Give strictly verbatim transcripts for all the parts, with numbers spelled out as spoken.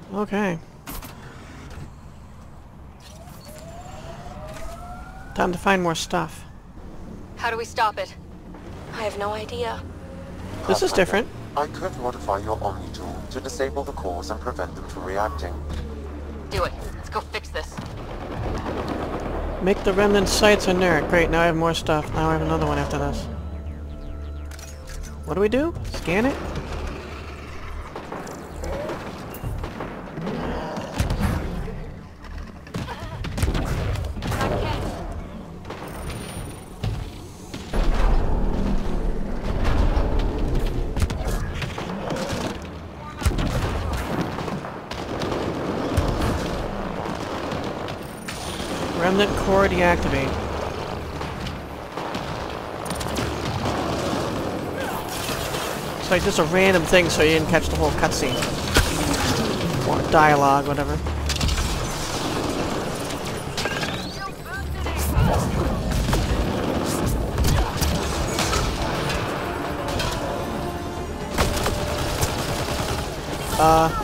Okay. Time to find more stuff. How do we stop it? I have no idea. This is different. I could modify your Omni tool to disable the cores and prevent them from reacting. Do it. Let's go fix this. Make the Remnant Sites inert. Great, now I have more stuff. Now I have another one after this. What do we do? Scan it? Remnant core deactivate. It's like just a random thing so you didn't catch the whole cutscene. Or dialogue, whatever. Uh...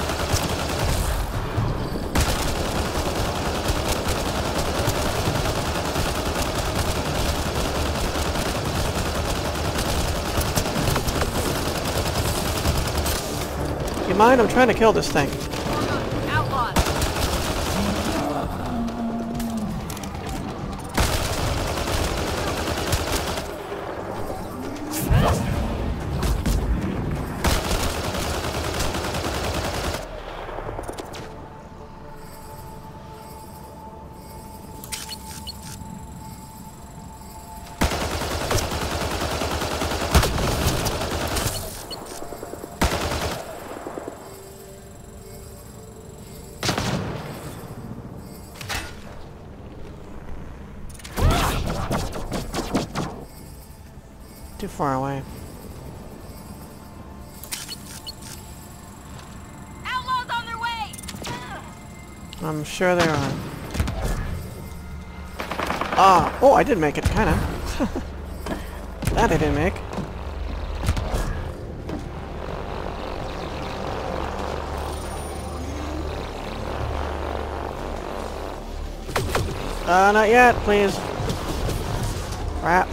You mind? I'm trying to kill this thing. Outlaws. Too far away. Outlaws on their way. I'm sure there are. Ah! Oh, I did make it, kinda. That I didn't make. Uh, not yet, please. Crap.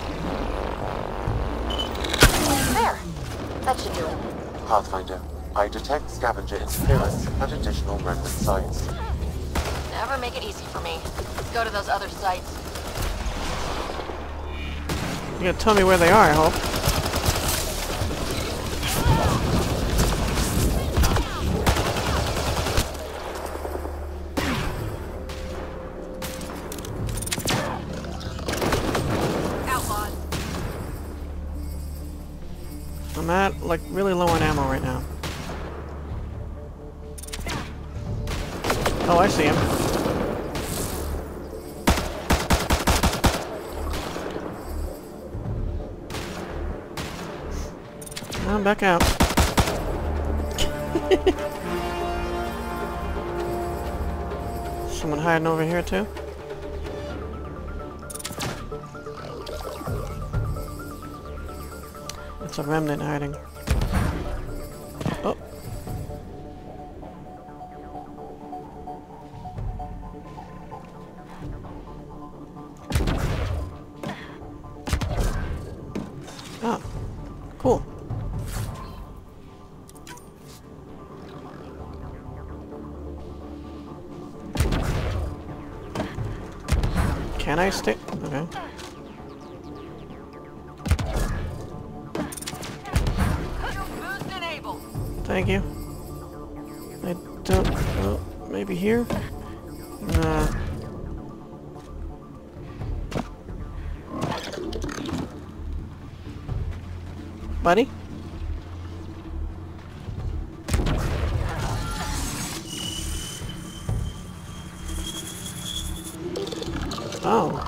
That should do it. Pathfinder, I detect scavenger interference at additional Remnant sites. Never make it easy for me. Let's go to those other sites. You gotta tell me where they are, I hope. Outlaws. I'm at, like, really low on ammo right now. Oh, I see him. I'm back out. Someone hiding over here, too? It's a remnant hiding. Oh. Ah. Cool. Can I stay? Okay. Thank you. I don't... Oh, maybe here? Nah. Buddy? Oh.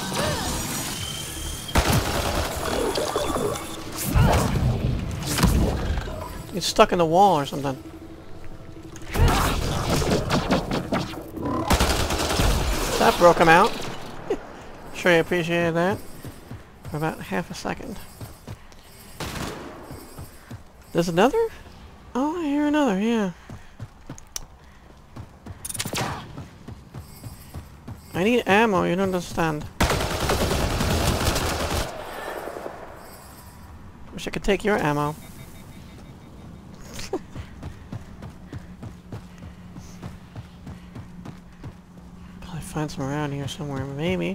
He's stuck in the wall or something. That broke him out. Sure you appreciated that. For about half a second. There's another? Oh, I hear another, yeah. I need ammo, you don't understand. Wish I could take your ammo. Probably find some around here somewhere, maybe.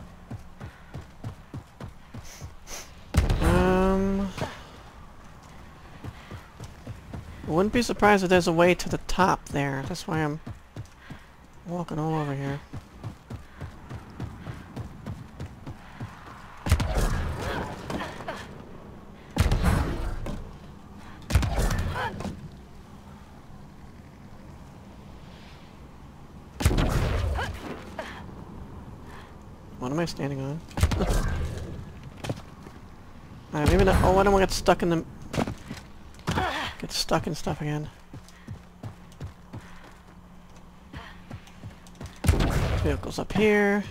Um... I wouldn't be surprised if there's a way to the top there. That's why I'm walking all over here. What am I standing on? Alright, maybe not. Oh, I don't want to get stuck in the... Get stuck in stuff again. Vehicles up here.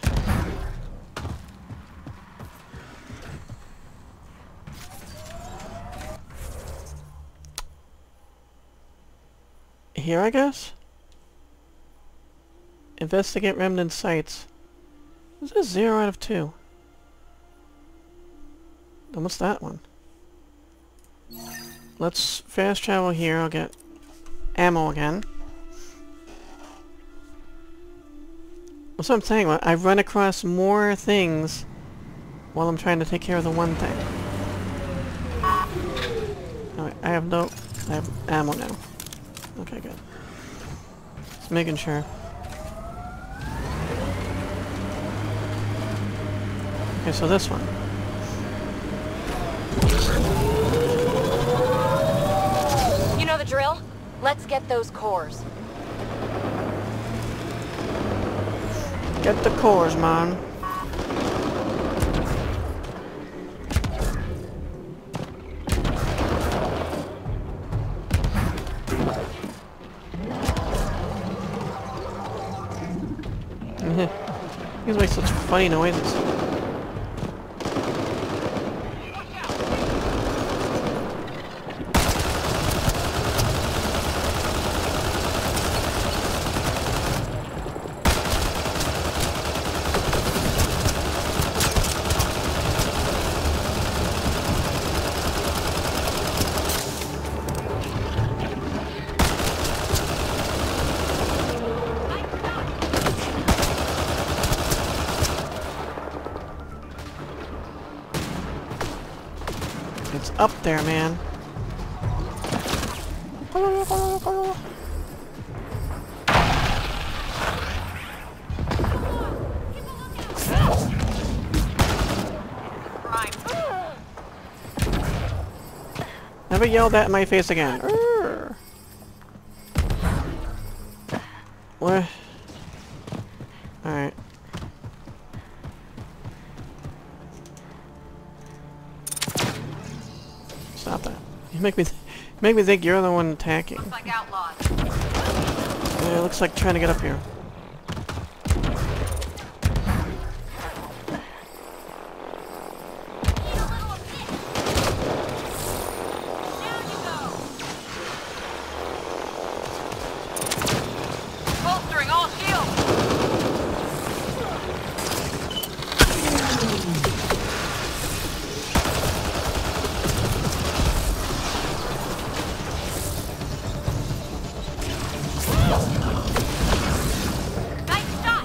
Here, I guess? Investigate remnant sites. This is zero out of two. Then what's that one? Let's fast travel here. I'll get ammo again. That's what I'm saying. I run across more things while I'm trying to take care of the one thing. Alright, I have no... I have ammo now. Okay, good. Just making sure. Okay, so this one. You know the drill? Let's get those cores. Get the cores, man. These make such funny noises. It's up there, man. Never yell that in my face again. Urgh. What? Alright. Stop that. You make me th make me think you're the one attacking. Looks like outlaws. Yeah, it looks like trying to get up here. Bolstering all shields. Nice shot.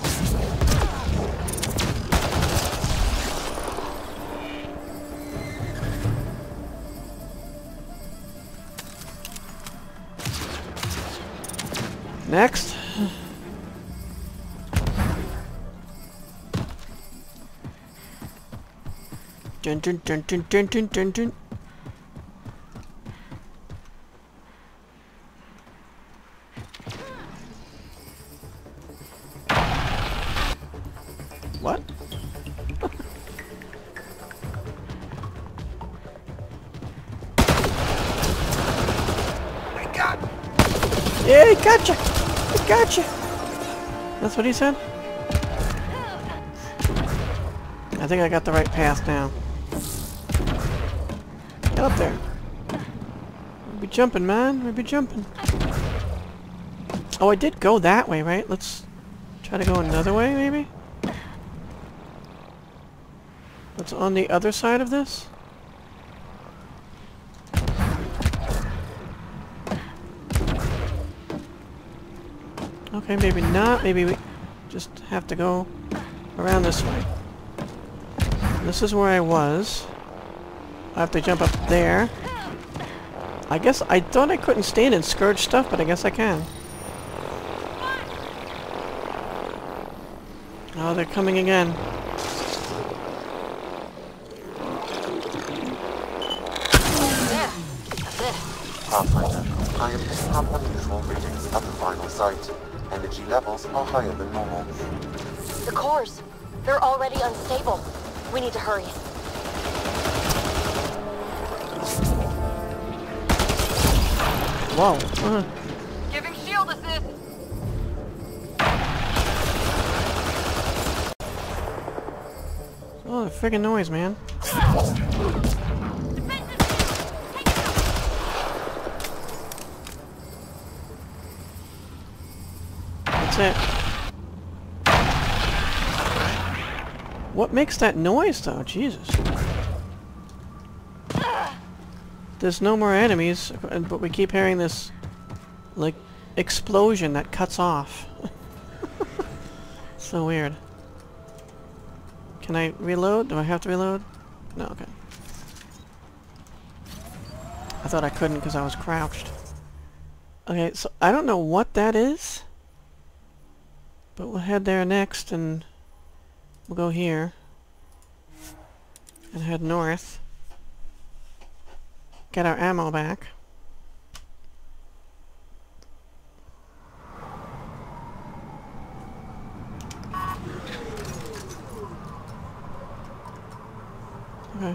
Next. Dun dun dun dun dun dun dun dun. What? I got. Yeah, he gotcha! He gotcha! That's what he said? I think I got the right path now. Get up there. We'll be jumping, man. We'll be jumping. Oh, I did go that way, right? Let's Try to go another way, maybe? What's on the other side of this? Okay, maybe not. Maybe we just have to go around this way. This is where I was. I have to jump up there. I guess I thought I couldn't stand and scourge stuff, but I guess I can. Oh, they're coming again. There. That's it. Pathfinder, I am picking up unusual readings at the final site. Energy levels are higher than normal. The cores. They're already unstable. We need to hurry. Whoa. Uh-huh. Giving shield assist. Oh, the friggin' noise, man. That's it. What makes that noise, though? Jesus. There's no more enemies, but we keep hearing this, like, explosion that cuts off. So weird. Can I reload? Do I have to reload? No, okay. I thought I couldn't because I was crouched. Okay, so I don't know what that is, but we'll head there next and we'll go here and head north. Get our ammo back. Okay.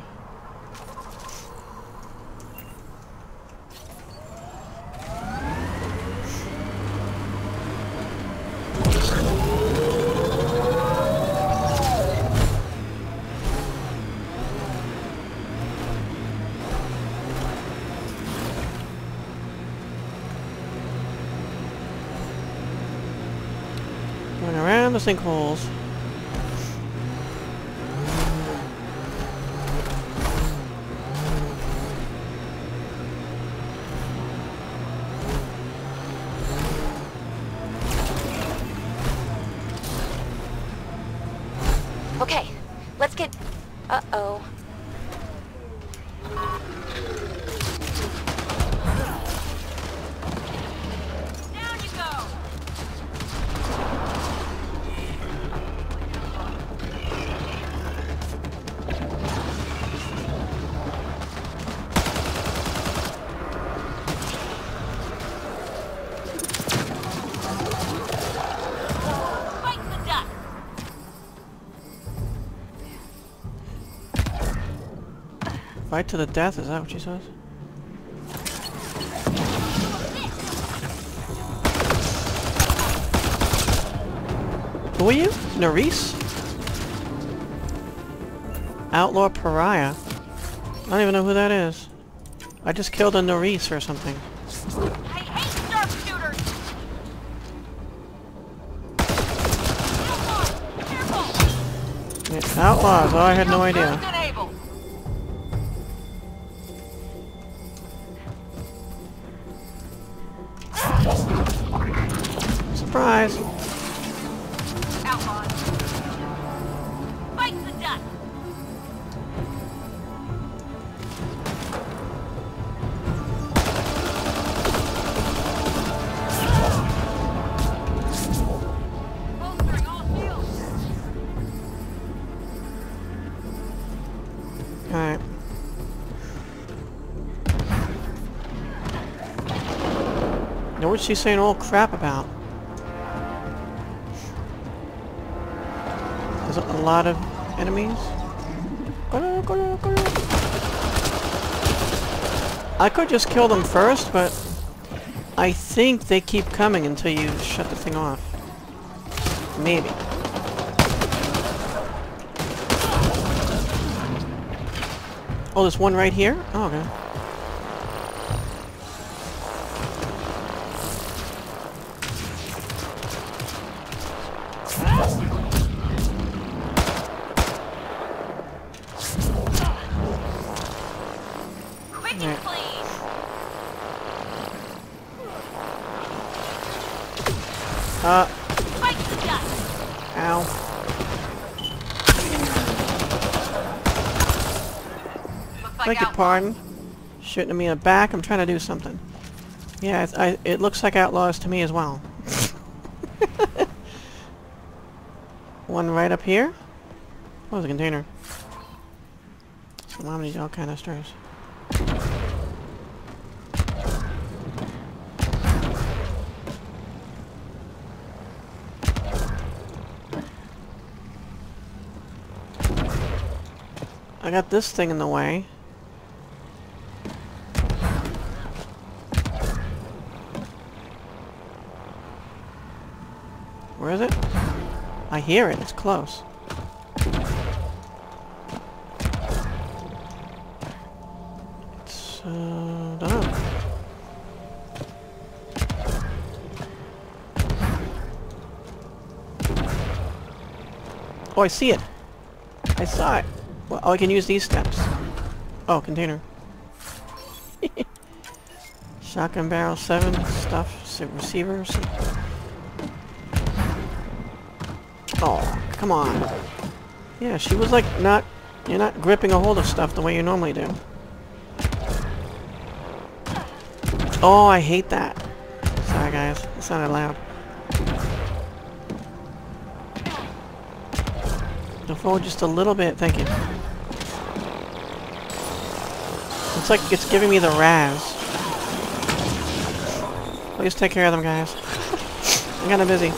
Going around the sinkholes. Okay, let's get... Uh-oh. Down you go. Fight the duck. Fight to the death, is that what she says? Who are you? Nerisse? Outlaw Pariah? I don't even know who that is. I just killed a Nerisse or something. I hate sharpshooters. Careful. Yeah, outlaws, oh I had no idea. Enable. Surprise! Outlaws. Fight the duck. Bolstering all shields. Alright. Now what's she saying all crap about? There's a lot of enemies. I could just kill them first, but I think they keep coming until you shut the thing off. Maybe. Oh, there's one right here? Oh, okay. Uh. Ow. Beg your pardon. Shooting at me in the back. I'm trying to do something. Yeah, it's, I, it looks like Outlaws to me as well. One right up here. Oh, there's a container. Some omni all canisters. I got this thing in the way. Where is it? I hear it. It's close. It's, uh, don't know. Oh, I see it. I saw it. Well, oh, I can use these steps. Oh, container. Shotgun barrel seven stuff. Receivers. Oh, come on. Yeah, she was like not... You're not gripping a hold of stuff the way you normally do. Oh, I hate that. Sorry, guys. It sounded loud. Go forward just a little bit. Thank you. It's like it's giving me the Raz. Please take care of them, guys. I'm kinda busy.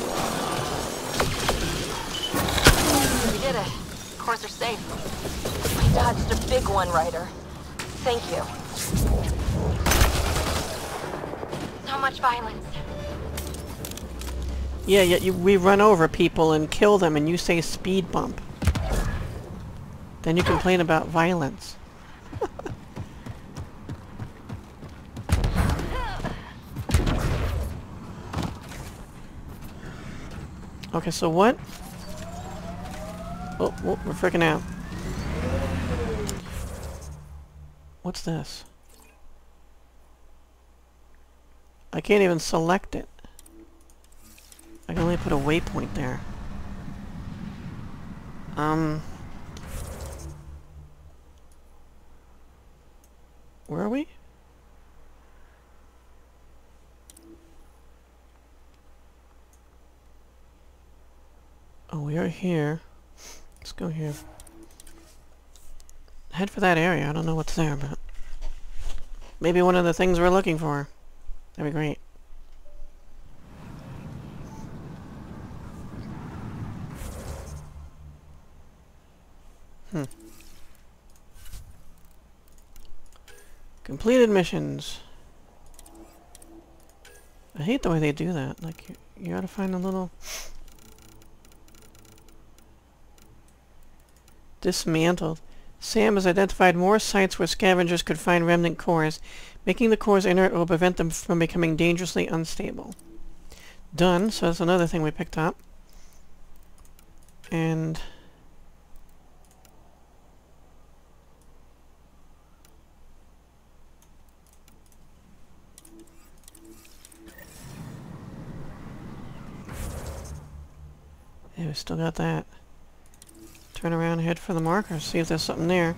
We did it. Of course they're safe. We dodged a big one, Ryder. Thank you. So much violence. Yeah, yet you, we run over people and kill them and you say speed bump. Then you complain about violence. Okay, so what? Oh, oh, we're freaking out. What's this? I can't even select it. I can only put a waypoint there. Um... Where are we? Oh, we are here. Let's go here. Head for that area. I don't know what's there, but... maybe one of the things we're looking for. That'd be great. Hmm. Completed missions. I hate the way they do that. Like, you, you gotta find a little... Dismantled. S A M has identified more sites where scavengers could find remnant cores. Making the cores inert will prevent them from becoming dangerously unstable. Done. So that's another thing we picked up. And... yeah, we still got that. Turn around and head for the marker, see if there's something there.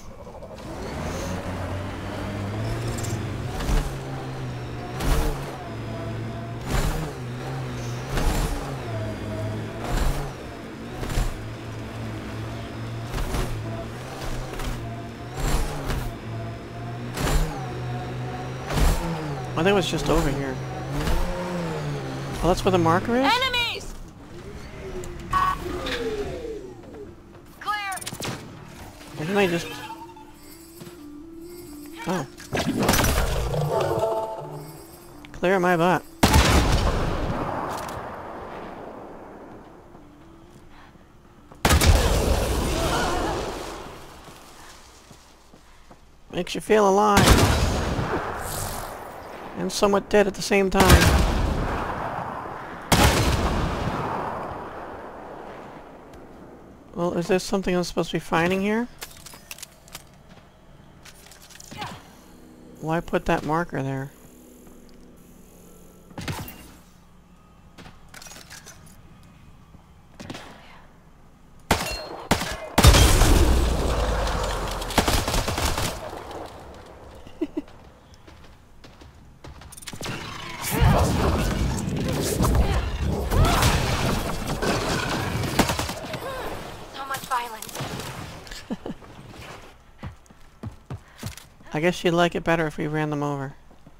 I think it was just over here. Oh, that's where the marker is? Enemies! Clear! Didn't I just... oh. Clear my butt. Makes you feel alive. And somewhat dead at the same time. Well, is there something I'm supposed to be finding here? Why put that marker there? I guess she'd like it better if we ran them over.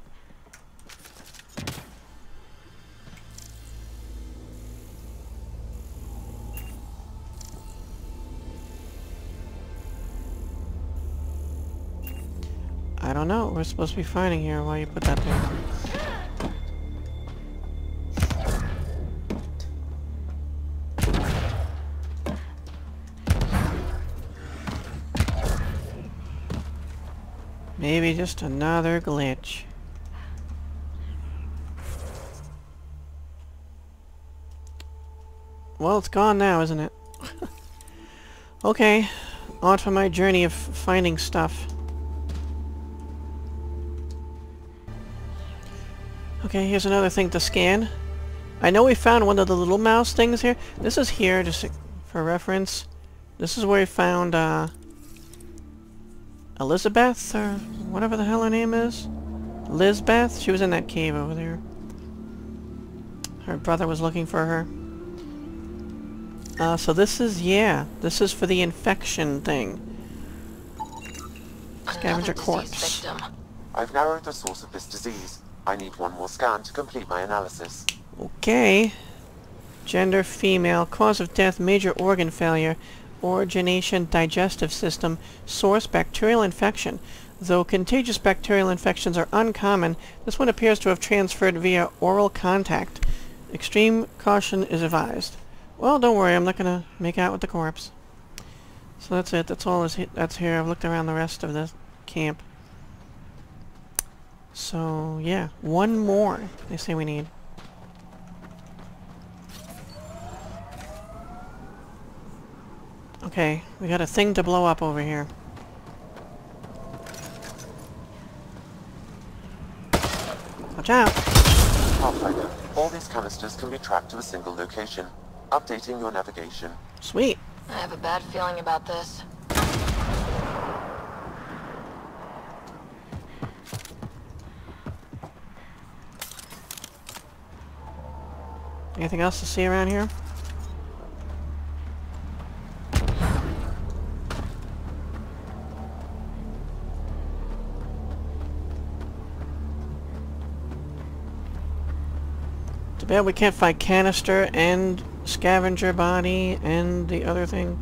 I don't know what we're supposed to be finding here. Why you put that there? Maybe just another glitch. Well, it's gone now, isn't it? Okay, on for my journey of finding stuff. Okay, here's another thing to scan. I know we found one of the little mouse things here. This is here, just for reference. This is where we found, uh... Elizabeth, or whatever the hell her name is. Lizbeth? She was in that cave over there. Her brother was looking for her. Uh, so this is, yeah, this is for the infection thing. Scavenger corpse. I've narrowed the source of this disease. I need one more scan to complete my analysis. Okay. Gender female. Cause of death major organ failure. Origination digestive system. Source bacterial infection. Though contagious bacterial infections are uncommon, this one appears to have transferred via oral contact. Extreme caution is advised. Well, don't worry, I'm not gonna make out with the corpse. So that's it. That's all is he that's here. I've looked around the rest of the camp. So, yeah. One more, they say we need. Okay, we got a thing to blow up over here. Watch out! Pathfinder, all these canisters can be tracked to a single location. Updating your navigation. Sweet. I have a bad feeling about this. Anything else to see around here? Too bad we can't find canister and scavenger body and the other thing.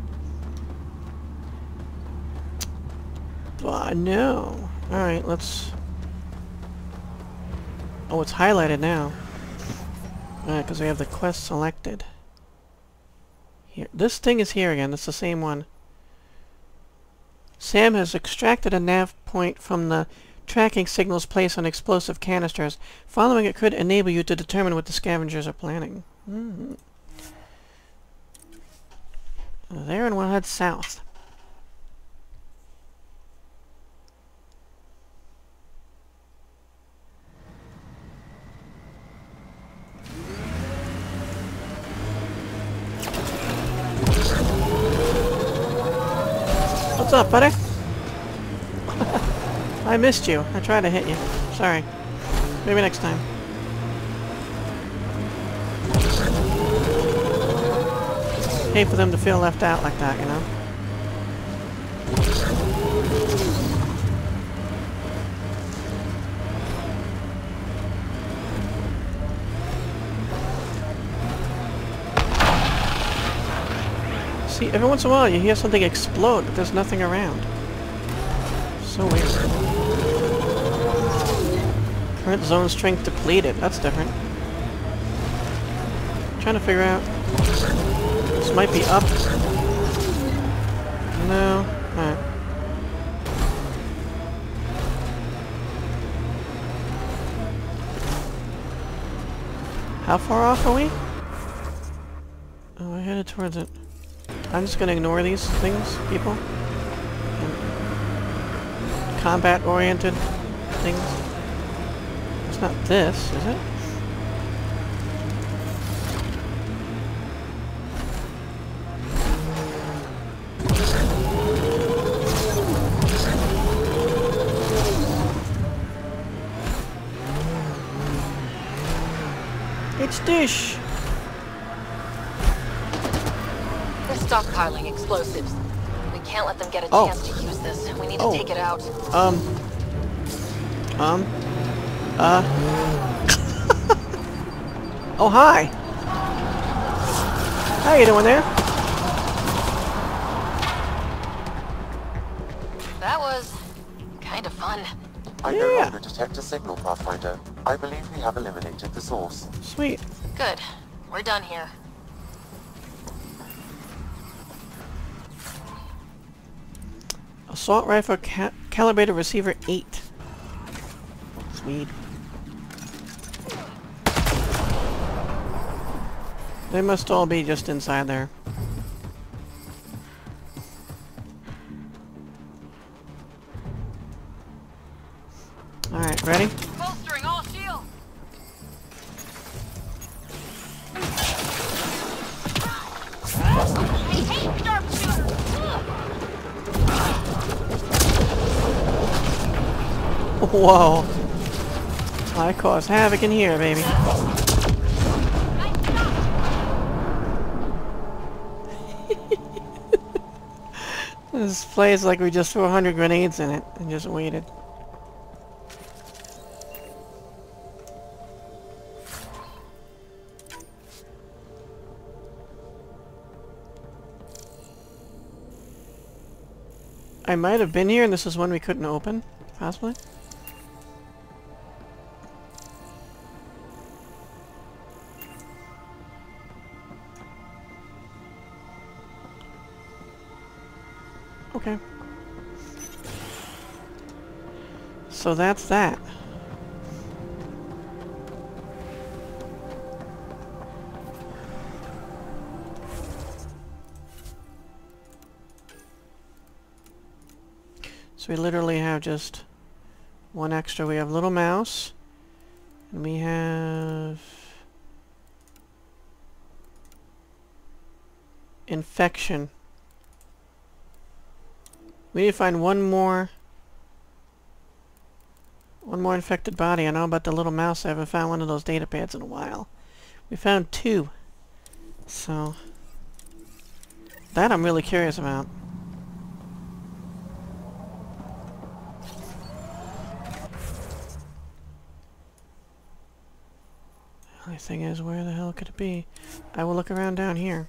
But no. Alright, let's... Oh, it's highlighted now. Alright, because we have the quest selected. Here. This thing is here again. It's the same one. S A M has extracted a nav point from the tracking signals placed on explosive canisters. Following it could enable you to determine what the scavengers are planning. Mm-hmm. There, and we'll head south. What's up, buddy? I missed you. I tried to hit you. Sorry. Maybe next time. Hate for them to feel left out like that, you know? See, every once in a while you hear something explode, but there's nothing around. So weird. Current zone strength depleted. That's different. Trying to figure out... This might be up. No. Alright. How far off are we? Oh, I headed towards it. I'm just gonna ignore these things, people. Combat-oriented things. It's not this, is it? It's dish! They're stockpiling explosives. We can't let them get a Oh. chance to use this. We need to Oh. take it out. Um, Um. Uh. Oh, hi. How you doing there? That was kind of fun. I Yeah. no longer detect a signal, Pathfinder. I believe we have eliminated the source. Sweet. Good. We're done here. Assault rifle ca calibrated receiver eight. Sweet. They must all be just inside there. Alright, ready? Bolstering all shields. I hate sharpshooters. Whoa. I cause havoc in here, baby. This plays like we just threw a hundred grenades in it and just waited. I might have been here and this is one we couldn't open, possibly. Okay. So that's that. So we literally have just one extra. We have little mouse, and we have infection. We need to find one more one more infected body. I know about the little mouse. I haven't found one of those data pads in a while. We found two. So that I'm really curious about. The only thing is, where the hell could it be? I will look around down here.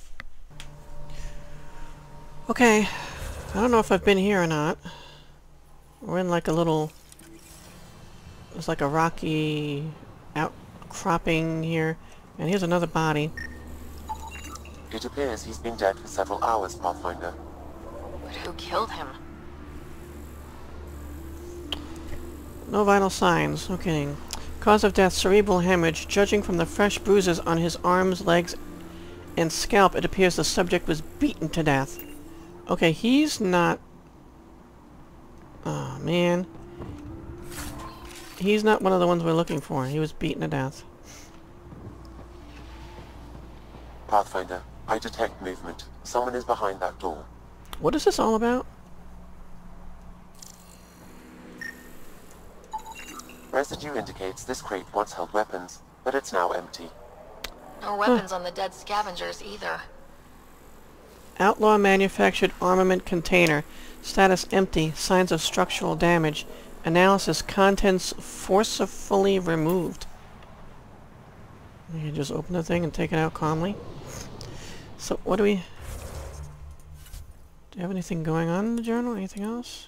Okay. I don't know if I've been here or not. We're in like a little... It's like a rocky outcropping here. And here's another body. It appears he's been dead for several hours, Pathfinder. But who killed him? No vital signs. No kidding. Cause of death, cerebral hemorrhage. Judging from the fresh bruises on his arms, legs, and scalp, it appears the subject was beaten to death. Okay, he's not... Oh, man. He's not one of the ones we're looking for. He was beaten to death. Pathfinder, I detect movement. Someone is behind that door. What is this all about? Residue indicates this crate once held weapons, but it's now empty. No weapons on the dead scavengers either. Outlaw manufactured armament container. Status empty. Signs of structural damage. Analysis. Contents forcefully removed. You can just open the thing and take it out calmly. So what do we... Do you have anything going on in the journal? Anything else?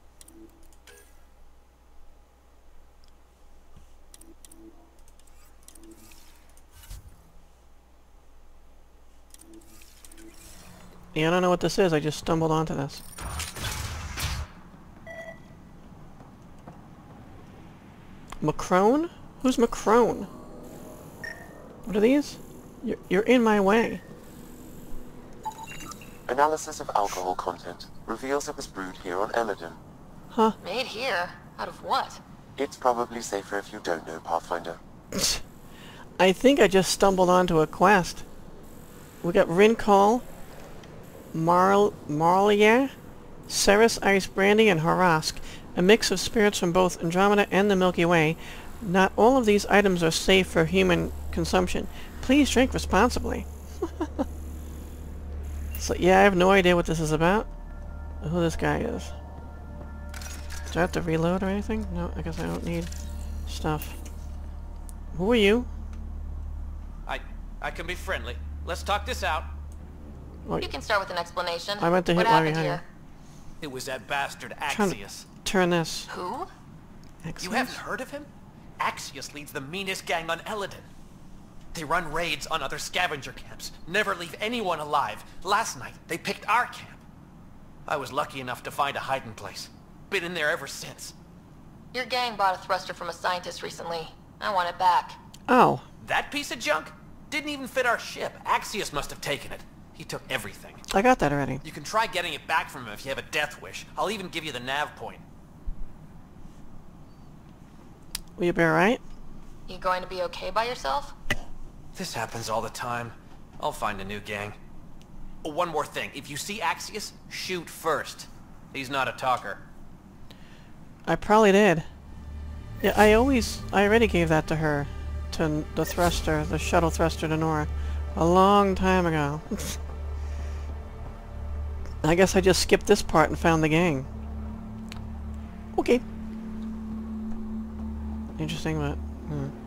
Yeah, I don't know what this is. I just stumbled onto this. Macrone? Who's Macrone? What are these? You're, you're in my way. Analysis of alcohol content reveals it was brewed here on Elaaden. Huh? Made here? Out of what? It's probably safer if you don't know, Pathfinder. I think I just stumbled onto a quest. We got Rincall, Marl Marlia, Ceres Ice Brandy, and Harask. A mix of spirits from both Andromeda and the Milky Way. Not all of these items are safe for human consumption. Please drink responsibly. So yeah, I have no idea what this is about. Who this guy is. Do I have to reload or anything? No, I guess I don't need stuff. Who are you? I I can be friendly. Let's talk this out. Oh, You can start with an explanation. I meant to hit what while happened behind here? It was that bastard Trying to Axios. turn this. Who? Axios? You haven't heard of him? Axios leads the meanest gang on Elaaden. They run raids on other scavenger camps, never leave anyone alive. Last night, they picked our camp. I was lucky enough to find a hiding place. Been in there ever since. Your gang bought a thruster from a scientist recently. I want it back. Oh. That piece of junk didn't even fit our ship. Axios must have taken it. He took everything. I got that already. You can try getting it back from him if you have a death wish. I'll even give you the nav point. Will you be alright? You going to be okay by yourself? This happens all the time. I'll find a new gang. Oh, one more thing. If you see Axios, shoot first. He's not a talker. I probably did. Yeah, I always... I already gave that to her. To the thruster, the shuttle thruster to Nora. A long time ago. I guess I just skipped this part and found the gang. Okay. Interesting, but... Hmm.